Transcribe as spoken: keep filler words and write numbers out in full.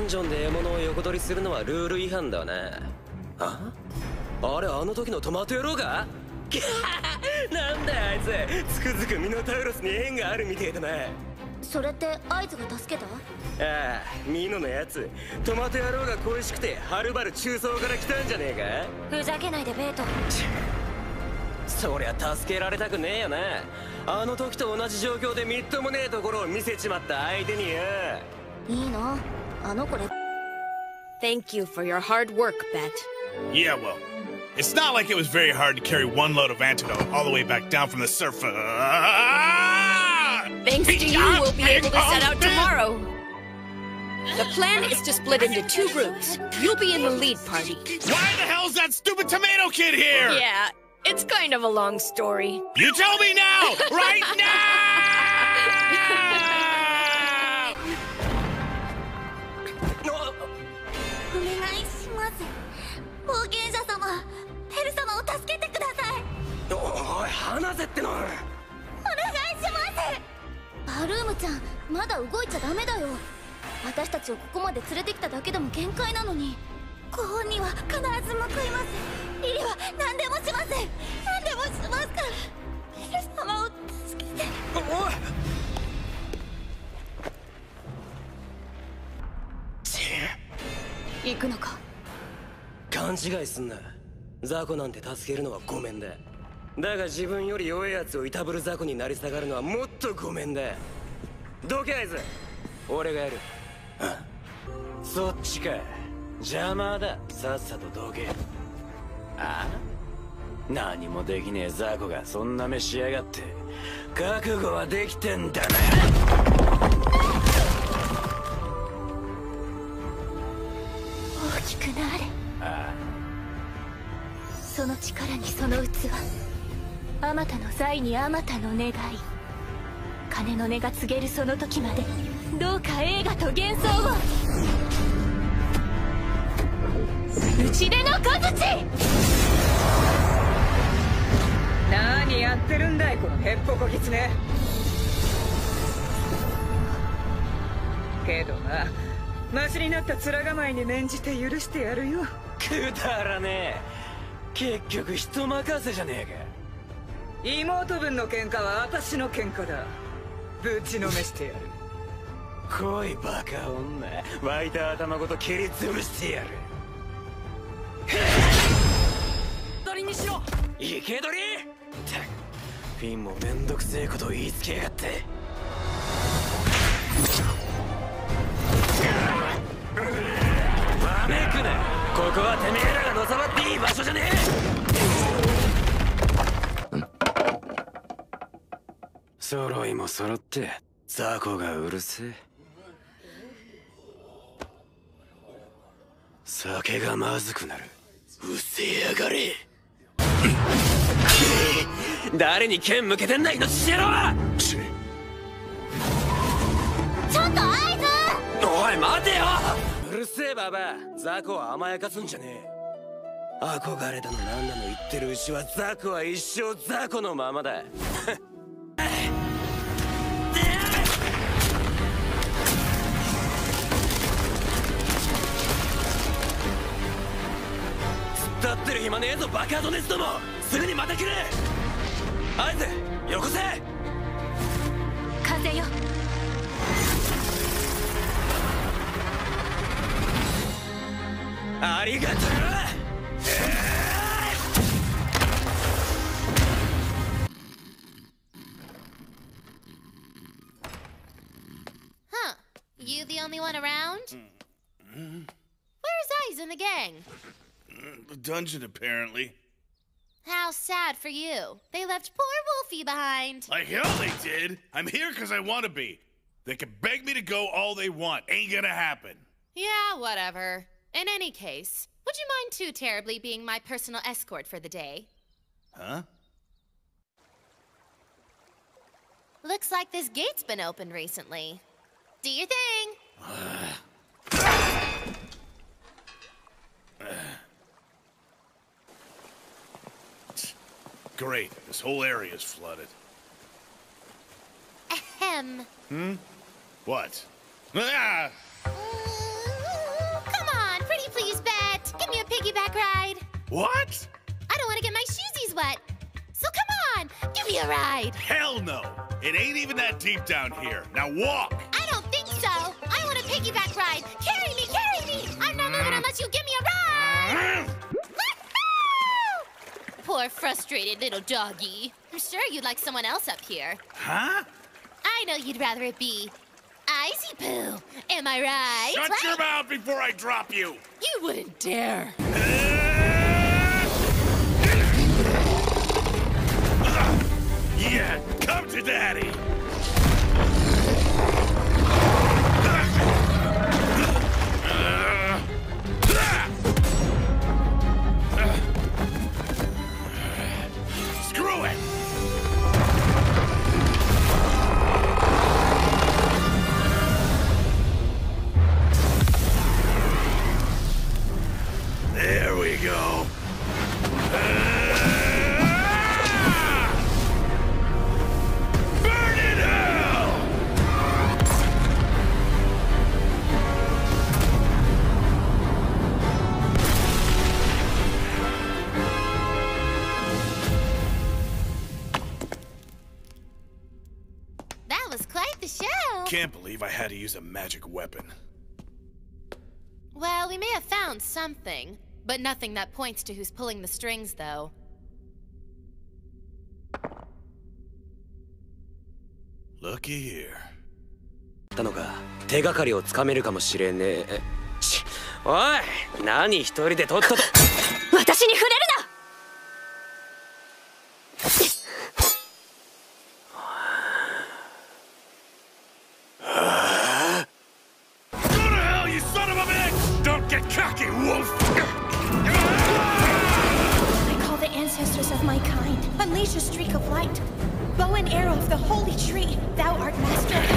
ンジョンで獲物を横取りするのはルール違反だな。ああれ、あの時のトマト野郎がなんだよあいつ、つくづくミノタウロスに縁があるみてえだな。 それって合図が助けた？ ああ、ミノのやつ、トマト野郎が恋しくてはるばる中層から来たんじゃねえか。ふざけないでベート。 そりゃ助けられたくねえよな。あの時と同じ状況でみっともねえところを見せちまった相手によ。 いいの？あの子で。 Thank you for your hard work, Bet. Yeah, well, it's not like it was very hard to carry one load of antidote all the way back down from the surface. Thanks to you, we'll be able to set out tomorrow. The plan is to split into two groups. You'll be in the lead party. Why the hell's that stupid tomato kid here? Yeah, it's kind of a long story. You tell me now! Right now! お願いします。冒険者様、ペル様を助けてください。 おい、離せっての。 お願いします。バルームちゃん、まだ動いちゃダメだよ。私たちをここまで連れてきただけでも限界なのに。ご本人は必ず報います。リリは何でもします。何でもしますから。ペル様を助けて。おい。行くのか？ 勘違いすんな。雑魚なんて助けるのはごめんだ。だが自分より弱いやつをいたぶる雑魚になり下がるのはもっとごめんだ。どけあいつ、俺がやる。そっちか。邪魔だ。さっさとどけ。ああ、何もできねえ雑魚がそんな目しやがって。覚悟はできてんだな。 大きくなれ。 ああ、 その力にその器。あまたの財にあまたの願い。金の音が告げるその時まで、どうか映画と幻想を。打ち出の小槌。 何やってるんだいこのヘッポコキツネ。けどな、マシになった面構えに免じて許してやるよ。 くだらねえ。結局人任せじゃねえか。妹分の喧嘩は私の喧嘩だ。ぶちのめしてやる。 来いバカ女、湧いた頭ごと蹴り潰してやる。鳥にしろ。生け捕り。ったくフィンもめんどくせえことを言いつけやがって。わめくな。ここはてめえらがのさばっていい場所じゃねえ。揃いも揃って雑魚がうるせえ。酒がまずくなる。うせやがれ。誰に剣向けてんだイノシシ野郎は。 ちょっと合図。 おい待てよ。うるせえババア、雑魚は甘やかすんじゃねえ。憧れだのなんなの言ってるうちは雑魚は一生雑魚のままだ。突っ立ってる暇ねえぞバカドネスども。すぐにまた来る。合図よこせ。 風よ。 ありがとう。 Huh. You the only one around? Where's Eyes and the gang? The dungeon, apparently. How sad for you. They left poor Wolfie behind. Like hell they did. I'm here because I want to be. They can beg me to go all they want. Ain't gonna happen. Yeah, whatever. In any case, would you mind too terribly being my personal escort for the day? Huh? Looks like this gate's been opened recently. Do your thing. Great. This whole area is flooded. Ahem. Hmm? What? Ah! What? I don't want to get my shoesies wet. So come on, give me a ride. Hell no. It ain't even that deep down here. Now walk. I don't think so. I want a piggyback ride. Carry me, carry me. I'm not moving unless you give me a ride. Poor frustrated little doggy. I'm sure you'd like someone else up here. Huh? I know you'd rather it be Icy Poo. Am I right? Shut What? your mouth before I drop you. You wouldn't dare. Yeah, come to daddy. Screw it. There we go. Burn in hell! That was quite the show. Can't believe I had to use a magic weapon. Well, we may have found something, but nothing that points to who's pulling the strings, though. Looky here. たのか手がかりをつかめるかもしれねえ。ちおい、何一人でとっとと。 私に触れるな。 Go to hell, you son of a bitch! Don't get cocky, wolf! I call the ancestors of my kind. Unleash a streak of light. Bow and arrow of the holy tree. Thou art master of